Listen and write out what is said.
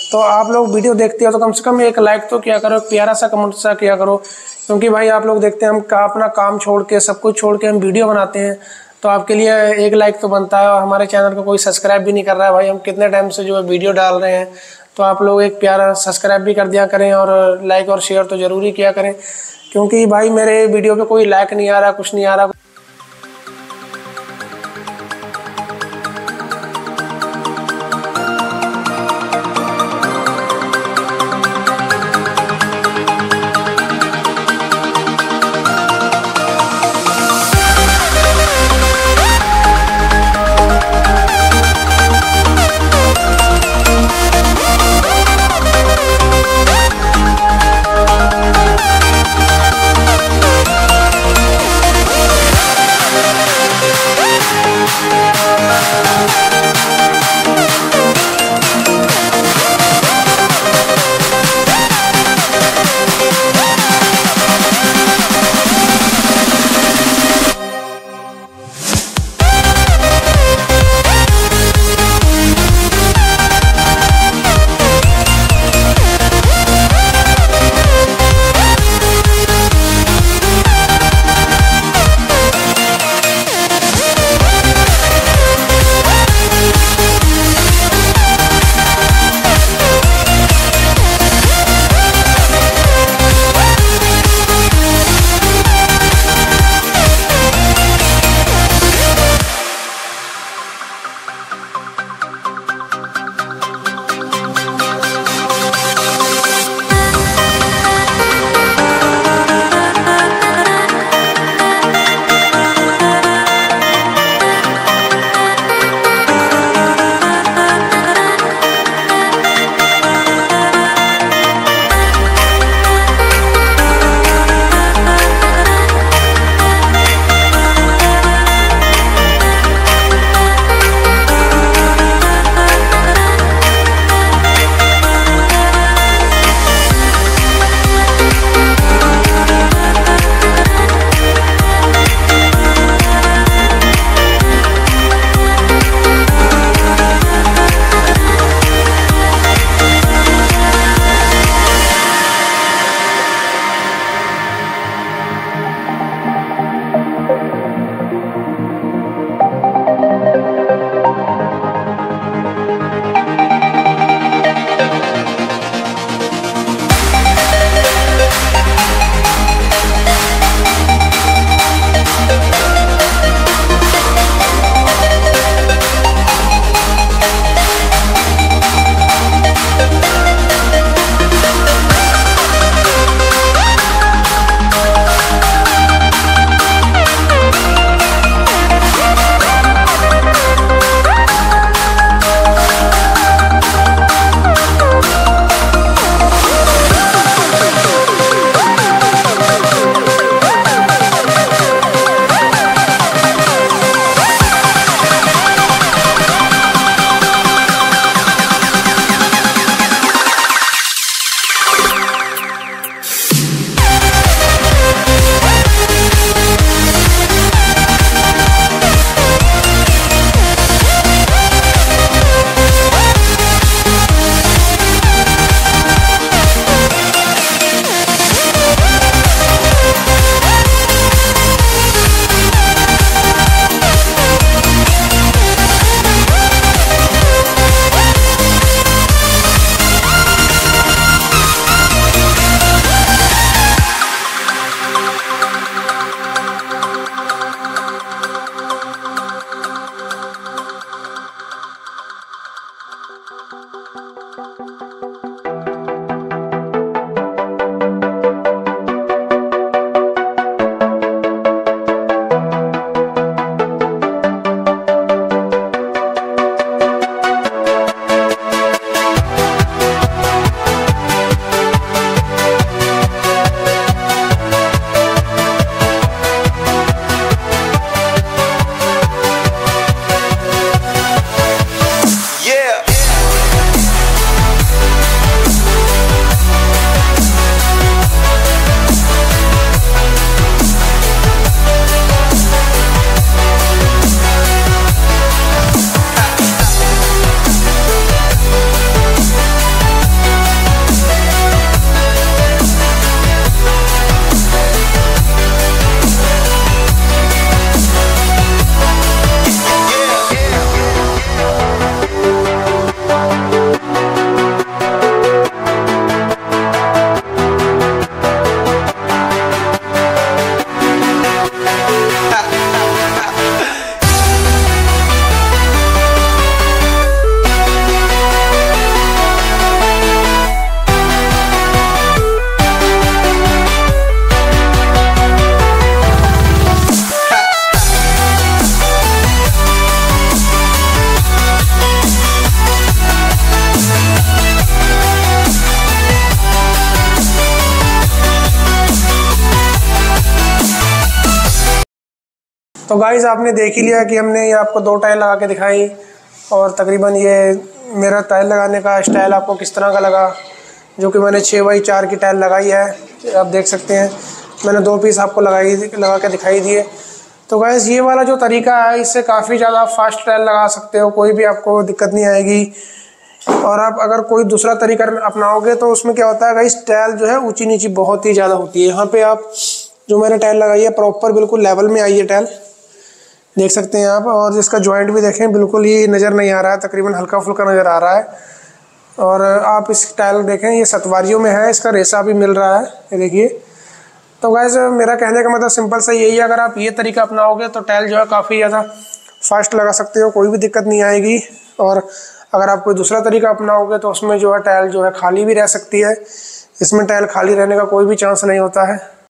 तो आप लोग वीडियो देखते हो तो कम से कम एक लाइक तो किया करो, प्यारा सा कमेंट सा किया करो, क्योंकि भाई आप लोग देखते हैं हम अपना काम छोड़ के, सब कुछ छोड़ के हम वीडियो बनाते हैं, तो आपके लिए एक लाइक तो बनता है। और हमारे चैनल को कोई सब्सक्राइब भी नहीं कर रहा है भाई, हम कितने टाइम से जो है वीडियो डाल रहे हैं, तो आप लोग एक प्यारा सब्सक्राइब भी कर दिया करें और लाइक और शेयर तो ज़रूरी किया करें, क्योंकि भाई मेरे वीडियो पे कोई लाइक नहीं आ रहा, कुछ नहीं आ रहा। तो गाइस आपने देख ही लिया कि हमने ये आपको 2 टाइल लगा के दिखाई, और तकरीबन ये मेरा टाइल लगाने का स्टाइल आपको किस तरह का लगा, जो कि मैंने 6x4 की टाइल लगाई है। आप देख सकते हैं मैंने 2 पीस आपको लगा के दिखाई दिए। तो गाइस ये वाला जो तरीका है इससे काफ़ी ज़्यादा फास्ट टाइल लगा सकते हो, कोई भी आपको दिक्कत नहीं आएगी। और आप अगर कोई दूसरा तरीका अपनाओगे तो उसमें क्या होता है गाइस, टाइल जो है ऊंची नीची बहुत ही ज़्यादा होती है। यहाँ पे आप जो मैंने टाइल लगाई है प्रॉपर बिल्कुल लेवल में आई है टाइल, देख सकते हैं आप। और जिसका जॉइंट भी देखें बिल्कुल ही नज़र नहीं आ रहा है, तकरीबन हल्का फुल्का नज़र आ रहा है। और आप इस टाइल देखें ये सतवारियों में है, इसका रेसा भी मिल रहा है, ये देखिए। तो गाइस मेरा कहने का मतलब सिंपल सा यही है, अगर आप ये तरीका अपनाओगे तो टाइल जो है काफ़ी ज़्यादा फास्ट लगा सकते हो, कोई भी दिक्कत नहीं आएगी। और अगर आप कोई दूसरा तरीका अपनाओगे तो उसमें जो है टाइल जो है खाली भी रह सकती है, इसमें टाइल खाली रहने का कोई भी चांस नहीं होता है।